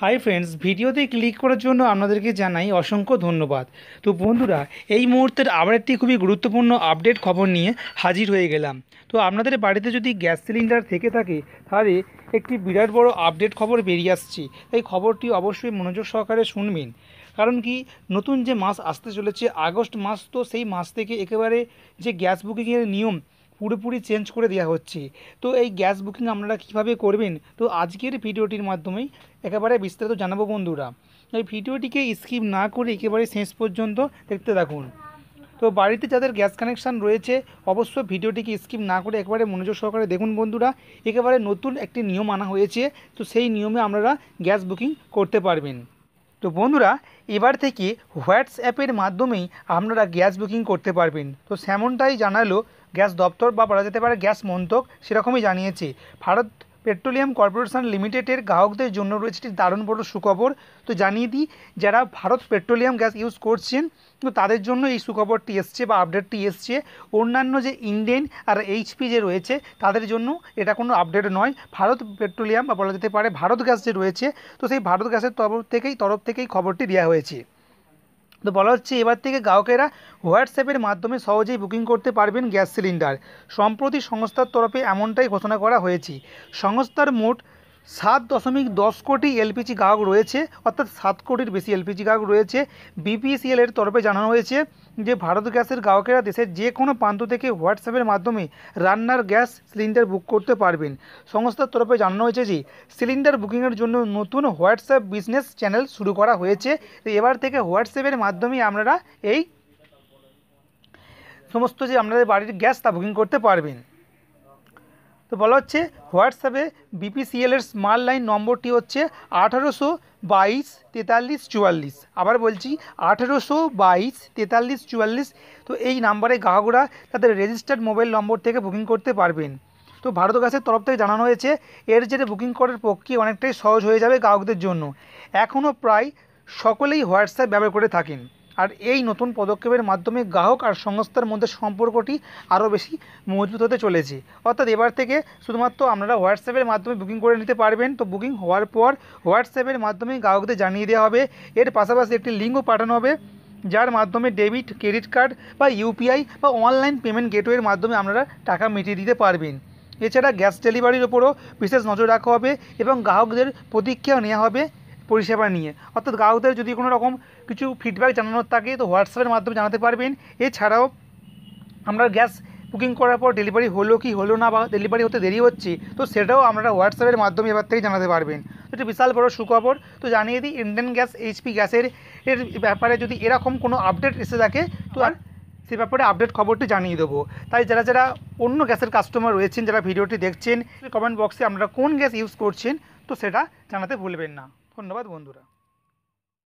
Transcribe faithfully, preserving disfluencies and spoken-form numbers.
Hi friends, ভিডিওতে click করার জন্য আপনাদেরকে জানাই অসংখ্য ধন্যবাদ। তো বন্ধুরা, এই মুহূর্তের আবার একটি খুবই গুরুত্বপূর্ণ আপডেট খবর নিয়ে হাজির হয়ে গেলাম। তো আপনাদের বাড়িতে যদি গ্যাস সিলিন্ডার থেকে থাকে তাহলে একটি বিরাট বড় আপডেট খবর বেরিয়ে আসছে। এই খবরটি অবশ্যই মনোযোগ সহকারে শুনবেন, কারণ কি নতুন যে মাস আসতে চলেছে আগস্ট মাস, তো সেই মাস থেকে একেবারে যে গ্যাস বুকিংয়ের নিয়ম পুরোপুরি চেঞ্জ করে দেওয়া হচ্ছে। তো এই গ্যাস বুকিং আপনারা কীভাবে করবেন, তো আজকের ভিডিওটির মাধ্যমেই একেবারে বিস্তারিত জানাবো বন্ধুরা। এই ভিডিওটিকে স্কিপ না করে একেবারে শেষ পর্যন্ত দেখতে থাকুন। তো বাড়িতে যাদের গ্যাস কানেকশান রয়েছে অবশ্যই ভিডিওটিকে স্কিপ না করে একেবারে মনোযোগ সহকারে দেখুন বন্ধুরা। একেবারে নতুন একটি নিয়ম আনা হয়েছে, তো সেই নিয়মে আপনারা গ্যাস বুকিং করতে পারবেন। তো বন্ধুরা, এবার থেকে হোয়াটসঅ্যাপের মাধ্যমেই আপনারা গ্যাস বুকিং করতে পারবেন। তো সেমনটাই জানালো গ্যাস দপ্তর, বা বলা যেতে পারে গ্যাস মন্ত্রক সেরকমই জানিয়েছে। ভারত পেট্রোলিয়াম কর্পোরেশন লিমিটেডের গ্রাহকদের জন্য রয়েছে একটি দারুণ বড় সুখবর। তো জানিয়ে দিই, যারা ভারত পেট্রোলিয়াম গ্যাস ইউজ করছেন তো তাদের জন্য এই সুখবরটি এসছে বা আপডেটটি এসছে। অন্যান্য যে ইন্ডেন আর এইচপি যে রয়েছে তাদের জন্য এটা কোনো আপডেট নয়। ভারত পেট্রোলিয়াম বা বলা যেতে পারে ভারত গ্যাস যে রয়েছে, তো সেই ভারত গ্যাসের তরফ থেকেই তরফ থেকেই খবরটি দেওয়া হয়েছে। তো বলা হচ্ছে এবার থেকে গ্রাহকেরা হোয়াটসঅ্যাপের মাধ্যমে সহজেই বুকিং করতে পারবেন গ্যাস সিলিন্ডার। সম্প্রতি সংস্থার তরফে এমনটাই ঘোষণা করা হয়েছে। সংস্থার মোট সাত দশমিক দশ কোটি এলপিজি গ্রাহক রয়েছে, অর্থাৎ সাত কোটির বেশি এলপিজি গ্রাহক রয়েছে। বিপিসিএলের তরফে জানানো হয়েছে যে ভারত গ্যাসের গ্রাহকেরা দেশের যে কোনো প্রান্ত থেকে হোয়াটসঅ্যাপের মাধ্যমে রান্নার গ্যাস সিলিন্ডার বুক করতে পারবেন। সংস্থার তরফে জানানো হয়েছে যে সিলিন্ডার বুকিংয়ের জন্য নতুন হোয়াটসঅ্যাপ বিজনেস চ্যানেল শুরু করা হয়েছে। তো এবার থেকে হোয়াটসঅ্যাপের মাধ্যমেই আপনারা এই সমস্ত যে আপনাদের বাড়ির গ্যাস তা বুকিং করতে পারবেন। তো বলা হচ্ছে হোয়াটসঅ্যাপে বিপিসিএলের স্মার্ট লাইন নম্বরটি হচ্ছে আঠারোশো বাইশ তেতাল্লিশ চুয়াল্লিশ। আবার বলছি আঠারোশো বাইশ তেতাল্লিশ চুয়াল্লিশ। তো এই নাম্বারে গ্রাহকরা তাদের রেজিস্টার্ড মোবাইল নম্বর থেকে বুকিং করতে পারবেন। তো ভারত গ্যাসের তরফ থেকে জানানো হয়েছে এর জেরে বুকিং করার প্রক্রিয়া অনেকটাই সহজ হয়ে যাবে গ্রাহকদের জন্য। এখনও প্রায় সকলেই হোয়াটসঅ্যাপ ব্যবহার করে থাকেন, আর এই নতুন পদক্ষেপের মাধ্যমে গ্রাহক আর সংস্থার মধ্যে সম্পর্কটি আরও বেশি মজবুত হতে চলেছে। অর্থাৎ এবার থেকে শুধুমাত্র আপনারা হোয়াটসঅ্যাপের মাধ্যমে বুকিং করে নিতে পারবেন। তো বুকিং হওয়ার পর হোয়াটসঅ্যাপের মাধ্যমে গ্রাহকদের জানিয়ে দেওয়া হবে। এর পাশাপাশি একটি লিঙ্কও পাঠানো হবে, যার মাধ্যমে ডেবিট ক্রেডিট কার্ড বা ইউপিআই বা অনলাইন পেমেন্ট গেটওয়ের মাধ্যমে আপনারা টাকা মিটিয়ে দিতে পারবেন। এছাড়া গ্যাস ডেলিভারির ওপরও বিশেষ নজর রাখা হবে এবং গ্রাহকদের প্রতিক্রিয়া নেওয়া হবে পরিষেবা নিয়ে। অর্থাৎ গ্রাহকদের যদি কোনো রকম কিছু ফিডব্যাক জানানোর থাকে তো হোয়াটসঅ্যাপের মাধ্যমে জানাতে পারবেন। এছাড়াও আমরা গ্যাস বুকিং করার পর ডেলিভারি হলো কি হলো না, বা ডেলিভারি হতে দেরি হচ্ছে, তো সেটাও আপনারা হোয়াটসঅ্যাপের মাধ্যমে এবার থেকে জানাতে পারবেন। তো এটা বিশাল বড় সুখবর। তো জানিয়ে দিই, ইন্ডিয়ান গ্যাস এইচপি গ্যাসের এর ব্যাপারে যদি এরকম কোনো আপডেট এসে থাকে তো আর সে ব্যাপারে আপডেট খবরটি জানিয়ে দেবো। তাই যারা যারা অন্য গ্যাসের কাস্টমার রয়েছেন, যারা ভিডিওটি দেখছেন, কমেন্ট বক্সে আপনারা কোন গ্যাস ইউজ করছেন তো সেটা জানাতে ভুলবেন না। ধন্যবাদ বন্ধুরা।